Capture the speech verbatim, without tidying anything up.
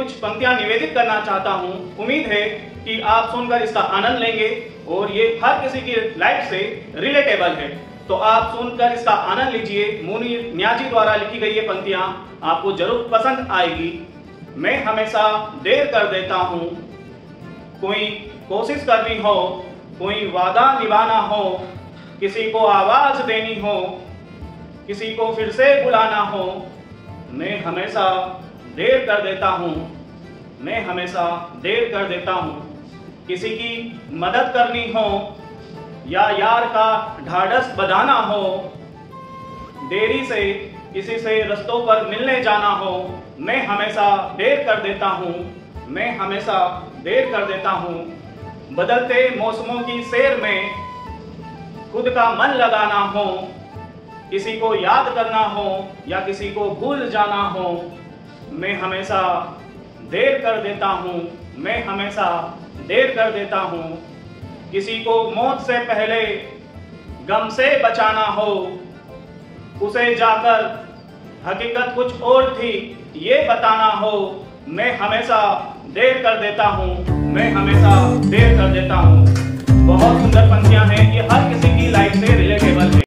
कुछ पंक्तियां निवेदित करना चाहता हूं। उम्मीद है कि आप सुनकर इसका आनंद लेंगे और ये हर किसी की लाइफ से रिलेटेबल है। तो आप सुनकर इसका आनंद लीजिए। मुनीर न्याजी द्वारा लिखी गई ये पंक्तियां आपको जरूर पसंद आएगी। मैं हमेशा देर कर देता हूं, कोई कोशिश करनी हो, कोई वादा निभाना हो, किसी को आवाज देनी हो, किसी को फिर से बुलाना हो, मैं हमेशा देर कर देता हूँ, मैं हमेशा देर कर देता हूँ। किसी की मदद करनी हो या यार का ढाढ़स बंधाना हो, देरी से किसी से रस्तों पर मिलने जाना हो, मैं हमेशा देर कर देता हूँ, मैं हमेशा देर कर देता हूँ। बदलते मौसमों की सैर में खुद का मन लगाना हो, किसी को याद करना हो या किसी को भूल जाना हो, मैं हमेशा देर कर देता हूँ, मैं हमेशा देर कर देता हूँ। किसी को मौत से पहले गम से बचाना हो, उसे जाकर हकीकत कुछ और थी ये बताना हो, मैं हमेशा देर कर देता हूँ, मैं हमेशा देर कर देता हूँ। बहुत सुंदर पंक्तियां हैं, ये हर किसी की लाइफ से रिलेटेबल है।